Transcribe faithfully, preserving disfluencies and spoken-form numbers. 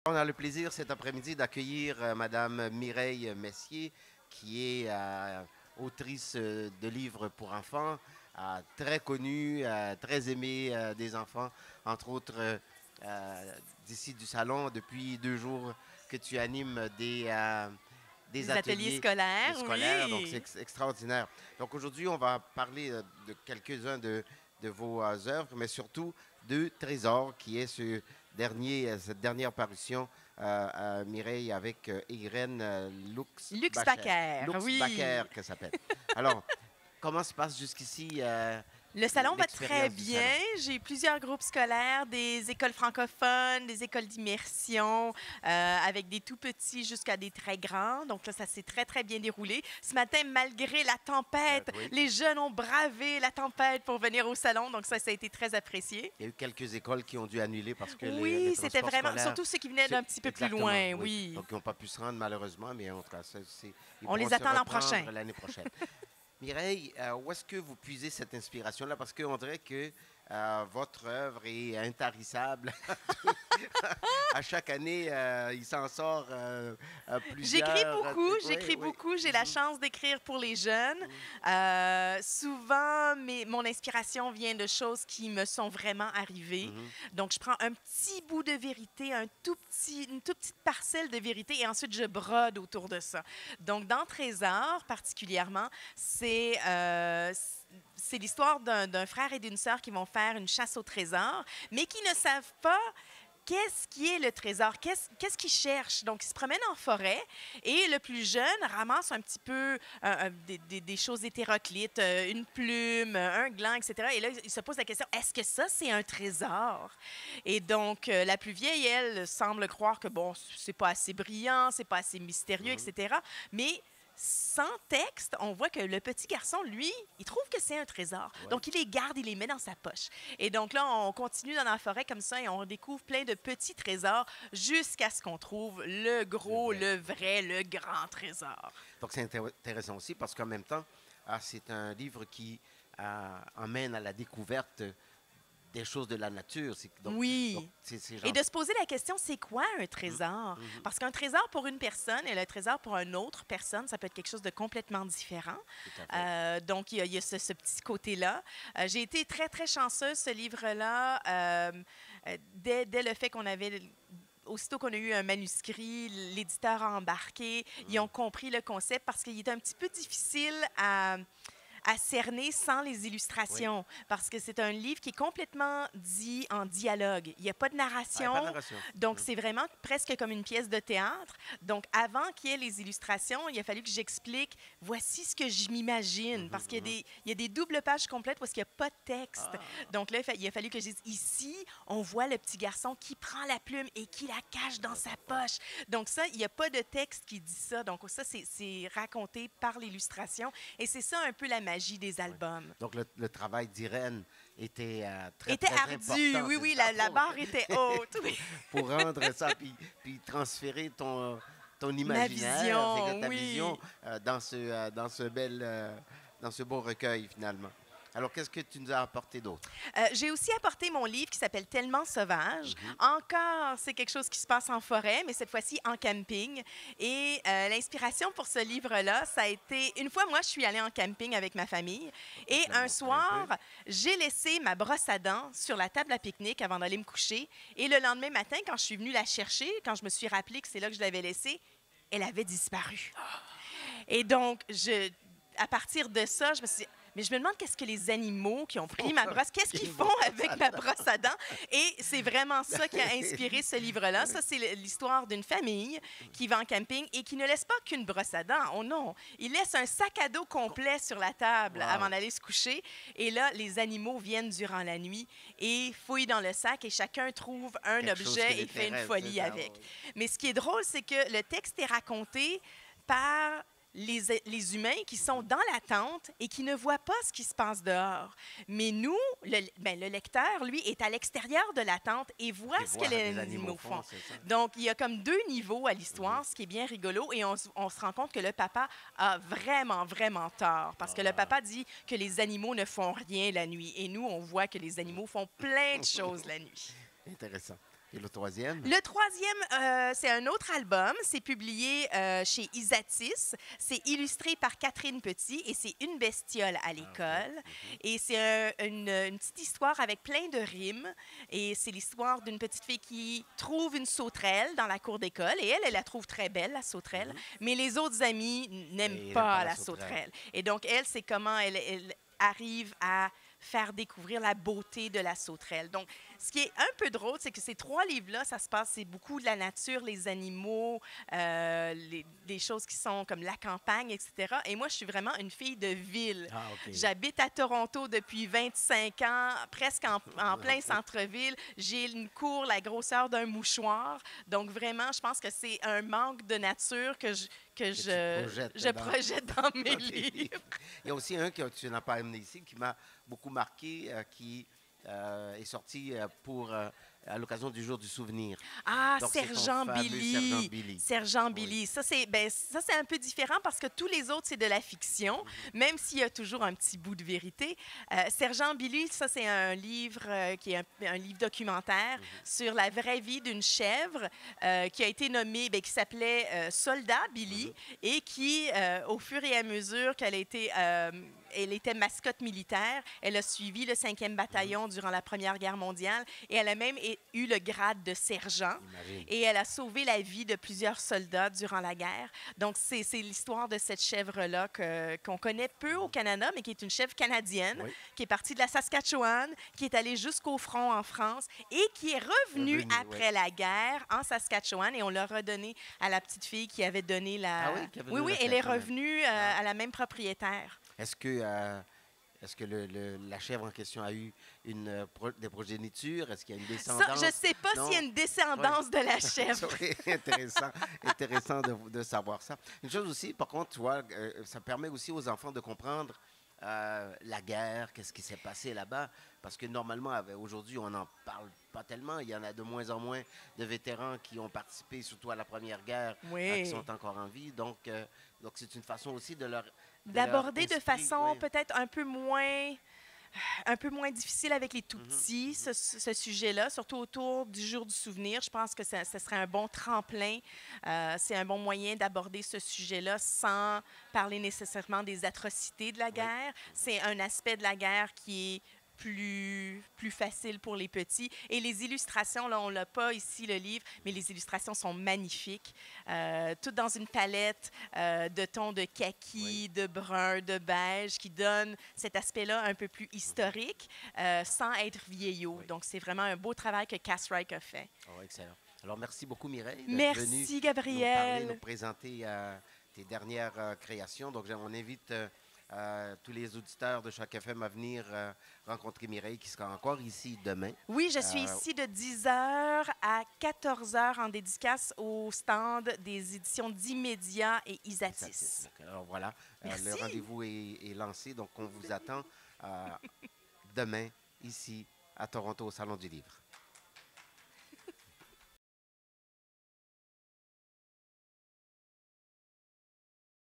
On a le plaisir cet après-midi d'accueillir euh, Madame Mireille Messier, qui est euh, autrice euh, de livres pour enfants, euh, très connue, euh, très aimée euh, des enfants, entre autres euh, euh, d'ici du salon, depuis deux jours que tu animes des, euh, des Des ateliers ateliers de scolaires, scolaires, donc c'est oui. ex- extraordinaire. Donc aujourd'hui, on va parler euh, de quelques-uns de, de vos euh, œuvres, mais surtout de Trésor, qui est ce dernier, euh, cette dernière parution, euh, à Mireille, avec euh, Irène euh, Lux Lux Bacher. Baker, Lux Baker, oui. qu'elle s'appelle. Alors, comment se passe jusqu'ici euh, Le salon va très l'expérience du bien. salon? J'ai plusieurs groupes scolaires, des écoles francophones, des écoles d'immersion, euh, avec des tout petits jusqu'à des très grands. Donc là, ça s'est très, très bien déroulé. Ce matin, malgré la tempête, Euh, oui. les jeunes ont bravé la tempête pour venir au salon. Donc ça, ça a été très apprécié. Il y a eu quelques écoles qui ont dû annuler parce que les, les Oui, c'était transports vraiment, scolaires, surtout ceux qui venaient c'est- d'un petit peu plus exactement, loin, oui. oui. Donc, ils n'ont pas pu se rendre malheureusement, mais en tout cas, ça, c'est- ils On pourront les se attend l'an reprendre prochain. l'année prochaine. Mireille, euh, où est-ce que vous puisez cette inspiration-là? Parce qu'on dirait que euh, votre œuvre est intarissable. À chaque année, euh, il s'en sort euh, euh, plusieurs. J'écris beaucoup, Oui, j'écris oui. beaucoup. J'ai la Mhm. chance d'écrire pour les jeunes. Euh, souvent, mes- mon inspiration vient de choses qui me sont vraiment arrivées. Mhm. Donc, je prends un petit bout de vérité, un tout petit, une toute petite parcelle de vérité, et ensuite je brode autour de ça. Donc, dans Trésor, particulièrement, c'est euh, c'est l'histoire d'un d'un frère et d'une sœur qui vont faire une chasse au trésor, mais qui ne savent pas qu'est-ce qui est le trésor, qu'est-ce qu'est-ce qu'ils cherchent. Donc, ils se promènent en forêt et le plus jeune ramasse un petit peu euh, euh, des, des- des choses hétéroclites, euh, une plume, euh, un gland, et cetera. Et là, il se pose la question, est-ce que ça, c'est un trésor? Et donc, euh, la plus vieille, elle, semble croire que, bon, c'est pas assez brillant, c'est pas assez mystérieux, Mhm. et cetera. Mais sans texte, on voit que le petit garçon, lui, il trouve que c'est un trésor. Ouais. Donc, il les garde, il les met dans sa poche. Et donc là, on continue dans la forêt comme ça et on découvre plein de petits trésors jusqu'à ce qu'on trouve le gros, Le le vrai, le grand trésor. Donc, c'est intér- intéressant aussi parce qu'en même temps, ah, c'est un livre qui ah, emmène à la découverte des choses de la nature. C'est- Donc, donc Oui. c'est c'est Et genre- de se poser la question, c'est quoi un trésor? Mhm. Parce qu'un trésor pour une personne et le trésor pour une autre personne, ça peut être quelque chose de complètement différent. Tout à fait. Euh, donc, il y a, il y a ce, ce petit côté-là. Euh, j'ai été très, très chanceuse, ce livre-là, euh, euh, dès, dès le fait qu'on avait... Aussitôt qu'on a eu un manuscrit, l'éditeur a embarqué, ils ont compris le concept parce qu'il est un petit peu difficile à, à cerner sans les illustrations, parce que c'est un livre qui est complètement dit en dialogue. Il n'y a pas de Ah, narration. pas de narration. Donc, Mhm. c'est vraiment presque comme une pièce de théâtre. Donc, avant qu'il y ait les illustrations, il a fallu que j'explique, voici ce que je m'imagine. Mhm, Parce qu'il y a mhm. des, il y a des doubles pages complètes parce qu'il n'y a pas de texte. Ah. Donc là, il fa- il a fallu que je dise, ici, on voit le petit garçon qui prend la plume et qui la cache dans sa poche. Donc ça, il n'y a pas de texte qui dit ça. Donc ça, c'est- c'est raconté par l'illustration. Et c'est ça un peu la magie des albums. Donc, le, le travail d'Irène était euh, très, Était très ardu, important, oui, c'est oui, ça, la, la pour- barre était haute. Oui. pour rendre ça, puis, puis transférer ton, ton Ma imaginaire, vision, c'est que ta oui. vision euh, dans, ce, euh, dans, ce bel, euh, dans ce beau recueil, finalement. Alors, qu'est-ce que tu nous as apporté d'autre? Euh, J'ai aussi apporté mon livre qui s'appelle Tellement sauvage. Mhm. Encore, c'est quelque chose qui se passe en forêt, mais cette fois-ci en camping. Et euh, l'inspiration pour ce livre-là, ça a été... Une fois, moi, je suis allée en camping avec ma famille. Et me le un montrer soir, un peu? j'ai laissé ma brosse à dents sur la table à pique-nique avant d'aller me coucher. Et le lendemain matin, quand je suis venue la chercher, quand je me suis rappelé que c'est là que je l'avais laissée, elle avait disparu. Et donc, je, à partir de ça, je me suis dit, mais je me demande qu'est-ce que les animaux qui ont pris ma brosse, qu'est-ce qu'ils font avec ma brosse à dents? Et c'est vraiment ça qui a inspiré ce livre-là. Ça, c'est l'histoire d'une famille qui va en camping et qui ne laisse pas qu'une brosse à dents. Oh non! Ils laissent un sac à dos complet sur la table Wow. avant d'aller se coucher. Et là, les animaux viennent durant la nuit et fouillent dans le sac et chacun trouve un Quelque chose objet qui et fait une l'intéresse, folie c'est ça, avec. oui. Mais ce qui est drôle, c'est que le texte est raconté par les, les humains qui sont dans la tente et qui ne voient pas ce qui se passe dehors. Mais nous, le, ben, le lecteur, lui, est à l'extérieur de la tente et voit Et ce voir que les, les animaux, animaux font. font, c'est ça. Donc, il y a comme deux niveaux à l'histoire, ce qui est bien rigolo, et on, s- on se rend compte que le papa a vraiment, vraiment tort, parce que le papa dit que les animaux ne font rien la nuit, et nous, on voit que les animaux font plein de choses la nuit. Intéressant. Et le troisième? Le troisième, euh, c'est un autre album. C'est publié euh, chez Isatis. C'est illustré par Catherine Petit et c'est Une bestiole à l'école. Ah, ok. Et c'est un- une, une petite histoire avec plein de rimes. Et c'est l'histoire d'une petite fille qui trouve une sauterelle dans la cour d'école. Et elle, elle la trouve très belle, la sauterelle. Mhm. Mais les autres amis Et n'aiment ils n'aiment pas, pas la la sauterelle. sauterelle. Et donc, elle, c'est comment elle, elle arrive à faire découvrir la beauté de la sauterelle. Donc, ce qui est un peu drôle, c'est que ces trois livres-là, ça se passe, c'est beaucoup de la nature, les animaux, euh, les, des choses qui sont comme la campagne, et cetera. Et moi, je suis vraiment une fille de ville. Ah, OK. J'habite à Toronto depuis vingt-cinq ans, presque en, en plein centre-ville. J'ai une cour la grosseur d'un mouchoir. Donc, vraiment, je pense que c'est un manque de nature que je, que Que tu je, projettes je dans- projette dans mes OK. livres. Il y a aussi un que tu n'as pas amené ici, qui m'a beaucoup marqué, euh, qui euh, est sorti euh, pour, euh, à l'occasion du jour du souvenir. Ah, Donc, c'est ton Sergent fameux Billy. Sergent Billy. Sergent Oui. Billy. Ça, c'est ben, ça, c'est un peu différent parce que tous les autres, c'est de la fiction, Mhm. même s'il y a toujours un petit bout de vérité. Euh, Sergent Billy, ça, c'est un livre euh, qui est un, un livre documentaire Mhm. sur la vraie vie d'une chèvre euh, qui a été nommée, ben, qui s'appelait euh, Soldat Billy et qui, euh, au fur et à mesure qu'elle a été, euh, elle était mascotte militaire, elle a suivi le cinquième bataillon durant la Première Guerre mondiale et elle a même é- eu le grade de sergent. Imagine. Et elle a sauvé la vie de plusieurs soldats durant la guerre. Donc, c'est c'est l'histoire de cette chèvre-là que- qu'on connaît peu au Canada, mais qui est une chèvre canadienne, Oui. qui est partie de la Saskatchewan, qui est allée jusqu'au front en France et qui est revenue Revenue, après la guerre en Saskatchewan. Et on l'a redonné à la petite fille qui avait donné la... Ah oui, qui avait oui, donné oui, la elle chèvre est quand même. revenue euh, Ah. à la même propriétaire. Est-ce que, euh, est-ce que le, le- la chèvre en question a eu une, euh, pro- des progénitures? Est-ce qu'il y a une descendance? Ça, je ne sais pas Non. s'il y a une descendance de la Ça chèvre. serait intéressant, intéressant de, de savoir ça. Une chose aussi, par contre, tu vois, euh, ça permet aussi aux enfants de comprendre euh, la guerre, qu'est-ce qui s'est passé là-bas. Parce que normalement, avec- aujourd'hui, on n'en parle pas tellement. Il y en a de moins en moins de vétérans qui ont participé, surtout à la Première Guerre, euh, Oui. qui sont encore en vie. Donc, euh, donc c'est une façon aussi de leur... de leur D'aborder de esprit, façon oui. peut-être un peu moins un peu moins difficile avec les tout Mhm, petits, ce, ce sujet-là, surtout autour du jour du souvenir. Je pense que ça, ce serait un bon tremplin. Euh, c'est un bon moyen d'aborder ce sujet-là sans parler nécessairement des atrocités de la guerre. C'est un aspect de la guerre qui est plus, plus facile pour les petits. Et les illustrations, là, on l'a pas ici, le livre, mais les illustrations sont magnifiques. Euh, toutes dans une palette euh, de tons de kaki, Oui. de brun, de beige, qui donne cet aspect-là un peu plus historique, euh, sans être vieillot. Oui. Donc, c'est vraiment un beau travail que Cass Reich a fait. Oh, excellent. Alors, merci beaucoup, Mireille, d'être venue Merci, nous parler, Gabriel. nous présenter euh, tes dernières euh, créations. Donc, on invite euh, euh, tous les auditeurs de Choc F M à venir euh, rencontrer Mireille, qui sera encore ici demain. Oui, je suis Euh, ici de dix heures à quatorze heures en dédicace au stand des éditions d'Immédiat et Isatis. Isatis. Donc, alors voilà, euh, le Merci. rendez-vous est, est lancé. Donc, on vous attend euh, demain, ici, à Toronto, au Salon du Livre.